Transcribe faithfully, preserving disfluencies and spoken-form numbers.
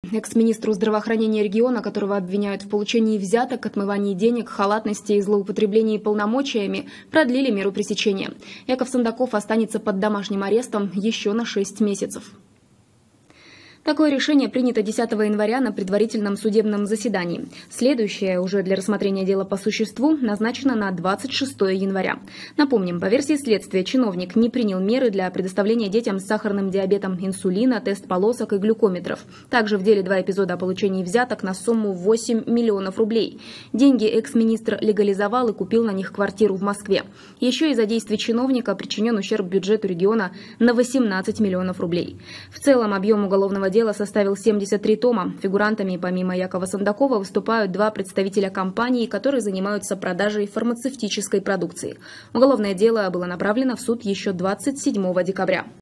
Экс-министру здравоохранения региона, которого обвиняют в получении взяток, отмывании денег, халатности и злоупотреблении полномочиями, продлили меру пресечения. Яков Сандаков останется под домашним арестом еще на шесть месяцев. Такое решение принято десятого января на предварительном судебном заседании. Следующее, уже для рассмотрения дела по существу, назначено на двадцать шестое января. Напомним, по версии следствия, чиновник не принял меры для предоставления детям с сахарным диабетом инсулина, тест-полосок и глюкометров. Также в деле два эпизода о получении взяток на сумму восемь миллионов рублей. Деньги экс-министр легализовал и купил на них квартиру в Москве. Еще из-за действий чиновника причинен ущерб бюджету региона на восемнадцать миллионов рублей. В целом объем уголовного дела составил семьдесят три тома. Фигурантами помимо Якова Сандакова выступают два представителя компаний, которые занимаются продажей фармацевтической продукции. Уголовное дело было направлено в суд еще двадцать седьмого декабря.